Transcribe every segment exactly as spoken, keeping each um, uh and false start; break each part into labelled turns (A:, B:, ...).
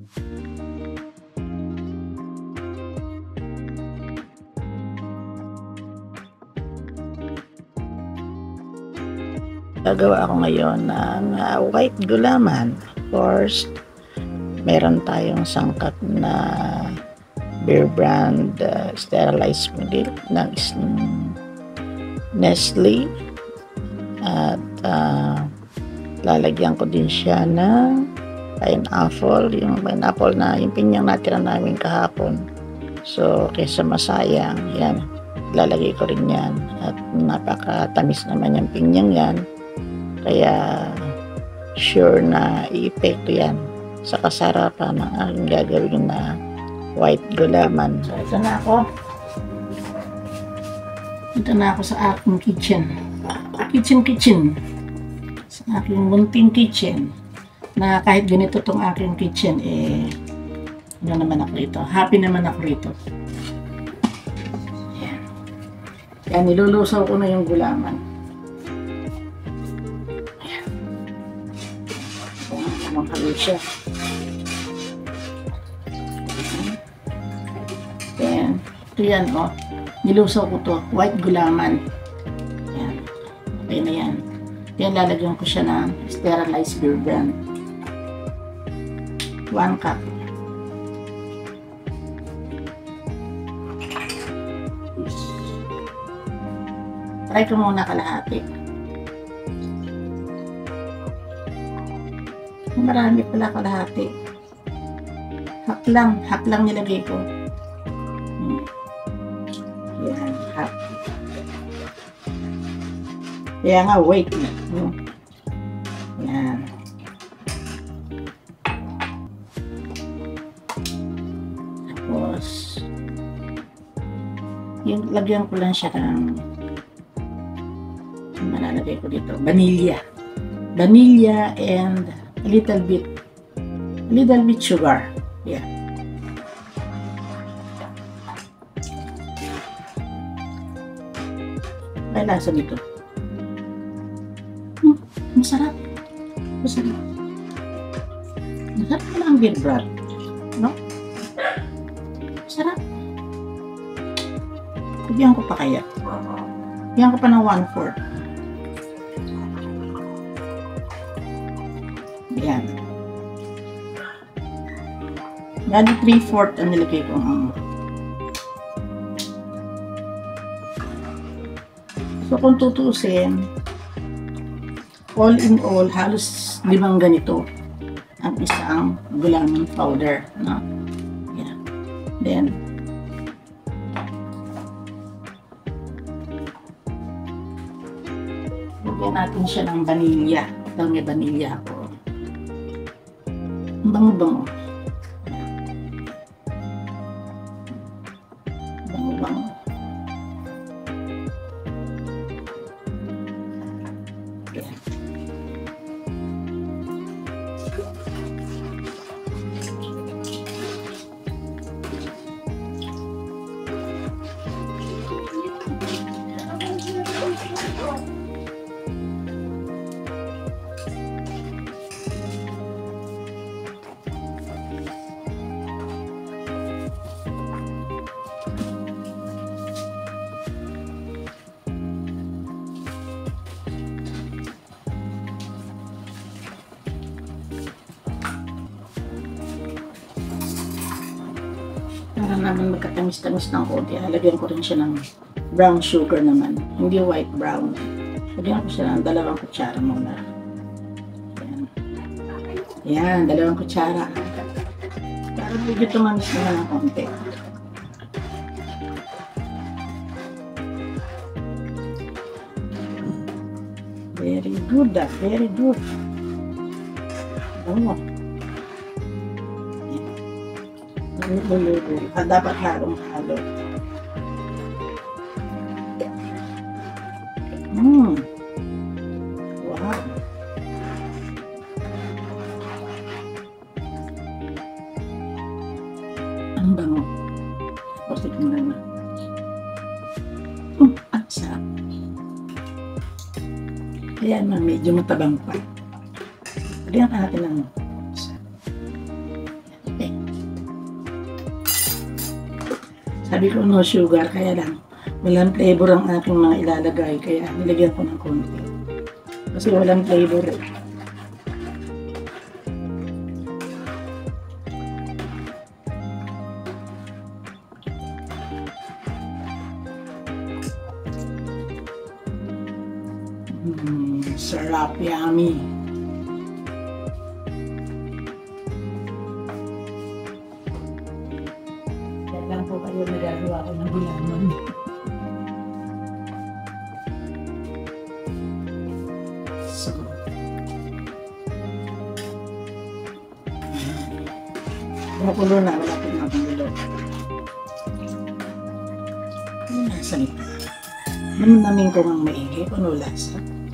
A: Gagawa ako ngayon ng uh, white gulaman. Of course, meron tayong sangkap na Bear Brand uh, sterilized milk ng Nestle, at uh, lalagyan ko din siya ng pineapple, yung pineapple na yung pinyang natira namin kahapon. So kaysa masayang, yan, lalagay ko rin yan, at napakatamis naman yung pinyang yan, kaya sure na i-epekto yan sa kasarapan ng aking gagawin na white gulaman. So ito na ako. Ito na ako sa aking kitchen. Kitchen kitchen. Sa aking munting kitchen. Na kahit ganito tong aking kitchen, eh, ano naman ako rito. Happy naman ako rito. Ayan. Yan, nilulusaw ko na yung gulaman. Ayan. Ang halo siya. Ayan. Ito yan, oh. Nilusaw ko to. White gulaman. Ayan. Okay na yan. Yan, lalagyan ko siya ng sterilized Bear Brand. one cup. Try ko muna kalahati. Marami pala kalahati. Half lang. Half lang nilagay ko. Yan, half. Kaya nga, wait. Yan. Tapos, yung lagyan ko lang siya ng, malalagay ko dito, vanilla. Vanilla and a little bit, a little bit sugar. Yeah. May lasa dito. Hmm, masarap. Masarap. Masarap pala ang Bear Brand. No? Masarap. Bigyan ko pa kaya. Bigyan ko pa ng one fourth. Yan. Dali three fourth ang nilagay ko ang. So kung tutusin, all in all, halos limang ganito ang isang gulaman powder. No? Yan. Then, lagyan natin siya ng vanilla. Dahil may vanilla ako. Bango-bango. Bango-bango. Yan. Para naman magkatamis-tamis ng konti, halagyan ko rin siya ng brown sugar naman. Hindi white brown. Halagyan ko siya ng dalawang kutsara muna. Yan. Yan, dalawang kutsara. Para medyo tumamis naman ng konti. Very good, that. Very good. Oh. Lululo. Dapat halong-halo. Hmm. Wow. Ang bango. Tapos tignan na. Hmm, ang sarap. Ayan na, medyo matabang pa. Lagyan ka natin ng
B: Sabi ko no sugar, kaya lang walang flavor ang aking mga ilalagay, kaya nilagyan ko ng konti. Kasi walang flavor eh. Hmm, sarap, yummy. Kaya lang po kayo nagagawa ko ng gulaman. So, makulo na, wala po makulo. Ano lasa nito? Namnamin ko ng maigi, ano lasa?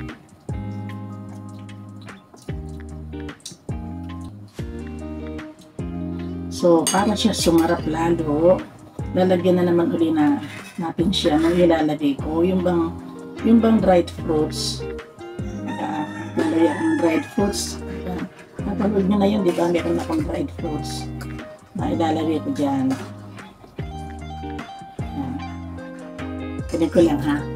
B: So, para siya sumarap lalo, lalagyan na naman uli na natin siya ng ilalagay ko. Yung bang, yung bang dried fruits. Uh, lalagyan ng dried fruits. Uh, Napanood nyo na yun, di ba? Meron akong dried fruits na ilalagay ko dyan. Uh, Pinig ko lang ha.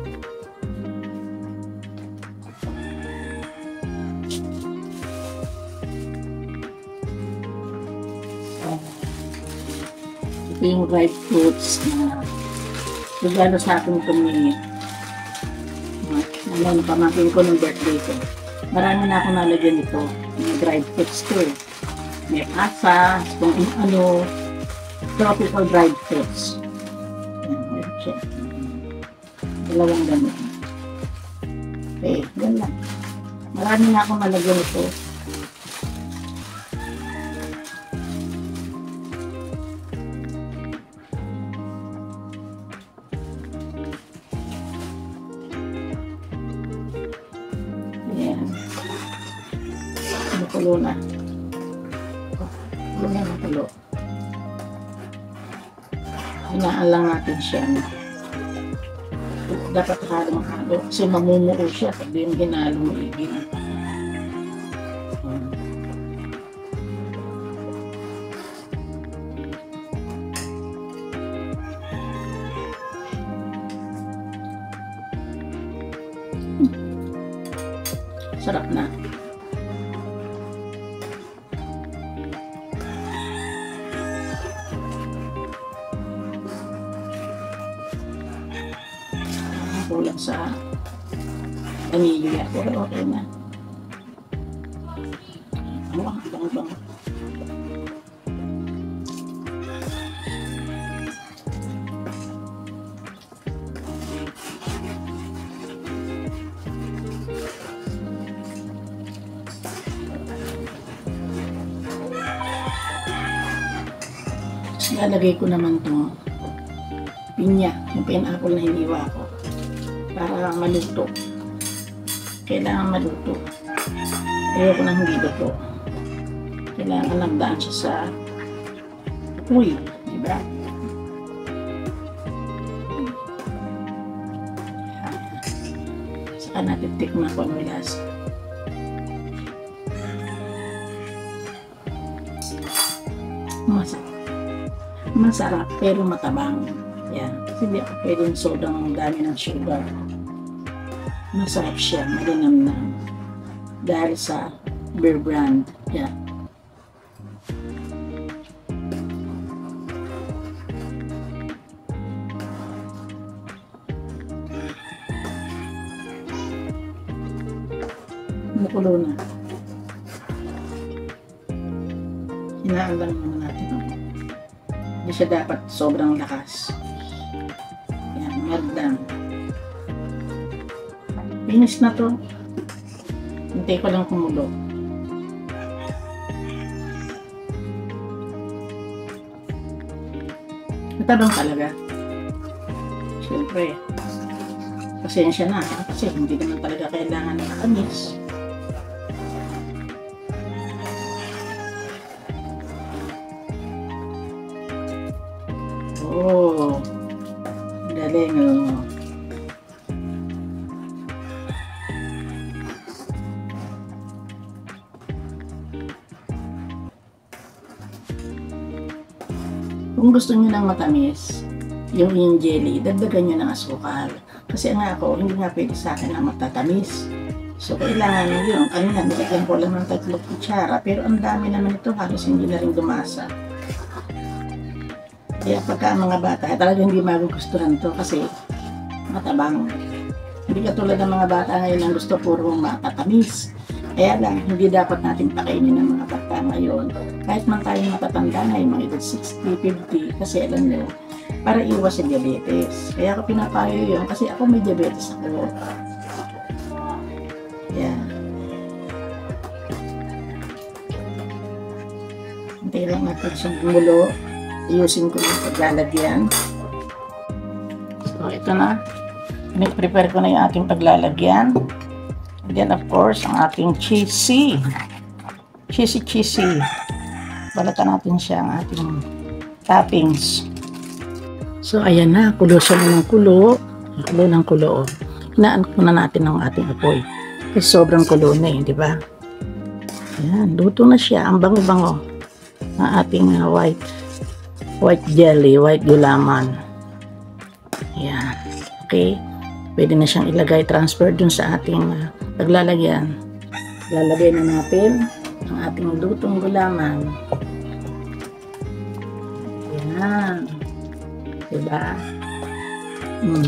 B: Ito yung dried fruits na regalo sa akin ito ni ano, pamangkin ko ng birthday ko. Marami na akong nalagyan ito. Yung dried fruits ko eh. May asa, kung ano, tropical dried fruits. Yan, meron siya. Dalawang ganun. Okay, yan lang. Marami na akong nalagyan ito. Makulo na. Makulo na makulo. Hinaan lang natin siya. Dapat halong halo kasi mamumuo siya pag yung hinalong maigin. Sarap na. Kulang sa vanilla, pero okay na. Ano ang bang-bang. Lalagay ko naman itong pinya, yung pineapple na hiniwa ko. Para maluto. Kailangan maluto. Ayoko nang hindi luto. Kailangan nagdaan siya sa apoy. Diba? Saka natin tikman ko ang lasa. Masarap. Masarap pero matabang. Yan. Kasi hindi ako pwedeng sobrang dami ng sugar. Masarap siya, malinamnam. Dahil sa Bear Brand. Yan. Makulo na. Hinaan lang naman natin. Hindi siya dapat sobrang lakas. Lang. Finish na to. Hintay ko lang kumulo. Matabang talaga. Siyempre. Pasensya na. Kasi hindi naman talaga kailangan ng matamis. Oh. Galing, oh. Kung gusto niyo ng matamis, yung yung jelly, dagdagan nyo ng asukal. Kasi nga ako, hindi nga pwede sa akin na matatamis. So, kailangan nyo yun. Kanina, nilagyan ko lang ng tatlong kutsara, pero ang dami naman ito, halos hindi na rin dumasa. Kaya pagka ang mga bata, talagang hindi magugustuhan to kasi matabang. Hindi katulad ng mga bata ngayon ang gusto puro matatamis. Kaya lang, hindi dapat natin pakainin ng mga bata ngayon. Kahit man tayo matatanda na yung mga edad sixty, fifty, kasi alam nyo, para iwas sa diabetes. Kaya ako pinapayo yun kasi ako may diabetes ako. Yan. Hintay lang natin siyang gumulo. Iusin ko yung paglalagyan. So, ito na. Prepare ko na yung ating paglalagyan. And then, of course, ang ating cheesy. Cheesy, cheesy. Balatan natin siya ang ating toppings. So, ayan na. Kulo siya na ng kulo. Kulo ng kulo. Hinaan ko na natin ang ating apoy. Kasi sobrang kulo na eh, di ba? Ayan, luto na siya. Ang bango-bango ng ating uh, white white jelly, white gulaman. Ayan. Okay. Pwede na siyang ilagay, transfer dun sa ating uh, paglalagyan. Lalagay na natin ang ating lutong gulaman. Ayan. Diba? Hmm.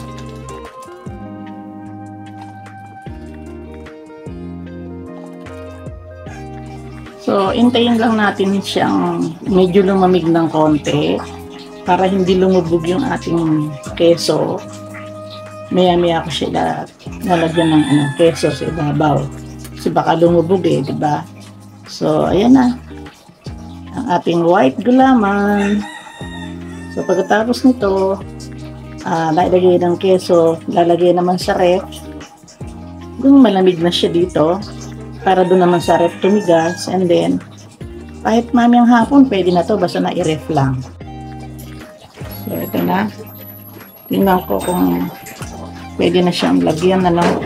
B: So, intayin lang natin siyang medyo lumamig ng konti para hindi lumubog yung ating keso. Maya-maya ko sila nalagyan ng ano, keso sa ibabaw. Kasi baka lumubog eh, di ba? So, ayan na. Ang ating white gulaman. So, pagkatapos nito, uh, lalagay ng keso, lalagay naman sa ref. Kung malamig na siya dito, para doon naman sa ref tumigas, and then kahit mamayang hapon pwede na to, basta na i-ref lang. So ito na, tingnan ko kung pwede na siyang lagyan na lang,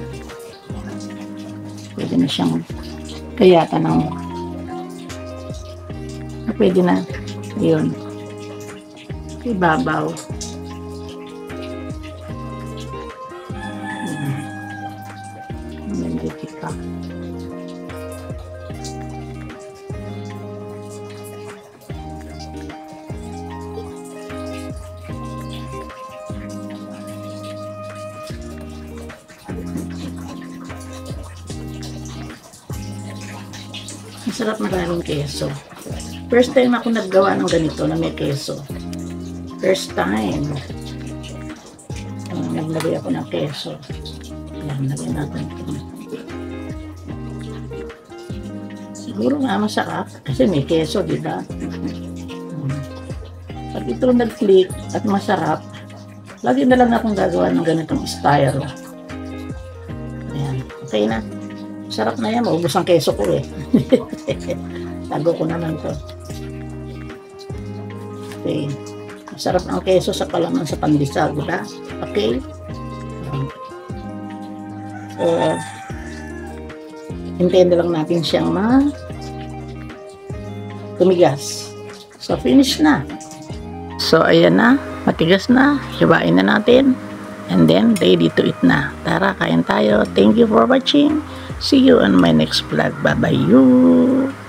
B: pwede na siyang kayatan ng pwede na yun, ibabaw. Nandito pa. Masarap maraming keso. First time ako naggawa ng ganito na may keso. First time. Uh, naglagay ako ng keso. Ayan, lagyan natin ito. Siguro nga masarap kasi may keso, di ba? Pag ito nag-click at masarap, lagi na lang akong gagawa ng ganitong style. Ayan, okay na. Sarap na yan, maubos ang keso ko eh. Tago ko naman to. Okay. Masarap ang keso sa palaman sa pandesal, di ba? Okay. So, hintayin na lang natin siyang ma tumigas. So, finish na. So, ayan na. Matigas na. Hiwain na natin. And then, ready to eat na. Tara, kain tayo. Thank you for watching. See you on my next vlog. Bye-bye you.